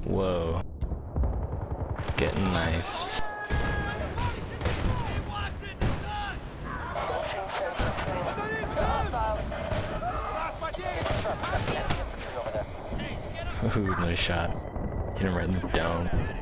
Whoa. Getting knifed. Ooh, nice shot. Hit him right in the dome.